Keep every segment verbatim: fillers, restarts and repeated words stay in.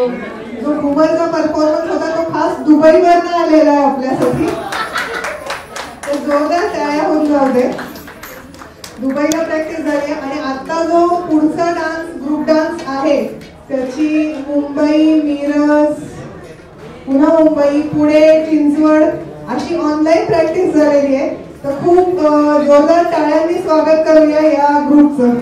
जो घुमरचा परफॉर्मन्स होता तो खास दुबईवरनं आलेला आहे आपल्यासाठी. तर जोरदार टाळ्या होऊन जाऊ दे. दुबईला प्रॅक्टिस झाली आणि आता जो पुढचा डान्स ग्रुप डान्स आहे त्याची मुंबई, मिरज, पुन्हा मुंबई, पुणे, चिंचवड अशी ऑनलाईन प्रॅक्टिस झालेली आहे. तर खूप जोरदार टाळ्यांनी स्वागत करूया या ग्रुपचं.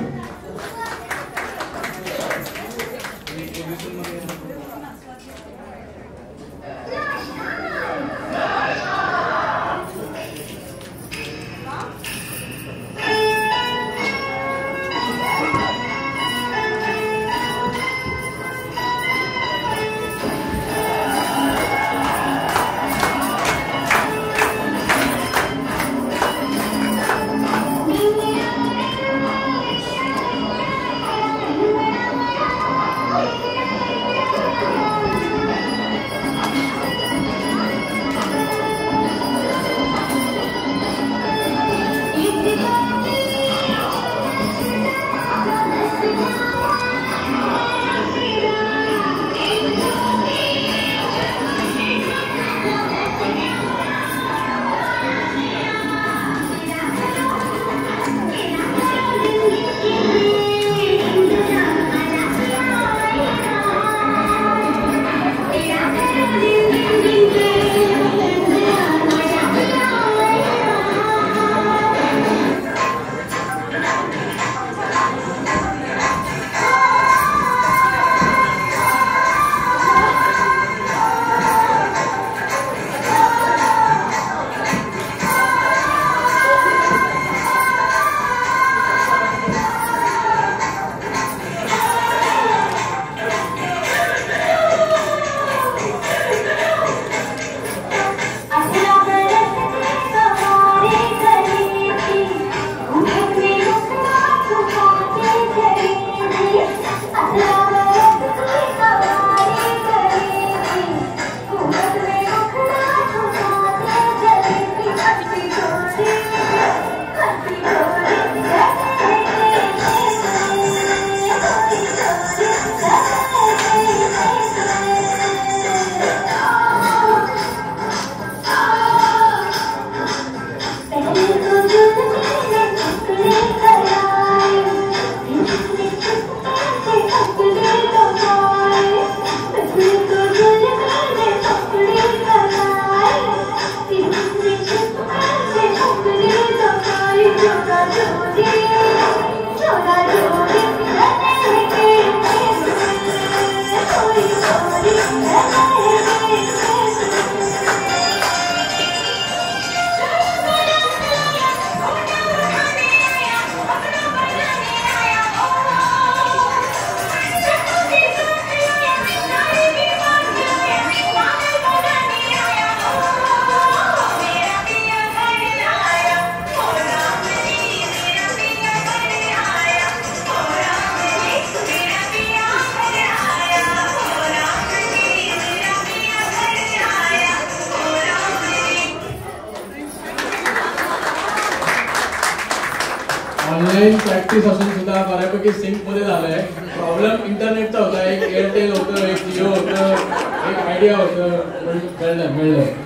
ऑनलाईन प्रॅक्टिस असून सुद्धा बऱ्यापैकी सिंक मध्ये झालंय. प्रॉब्लेम इंटरनेटचा होता. एक एअरटेल होतं, एक जिओ होतं, एक आयडिया होतं. कळलं मिळलं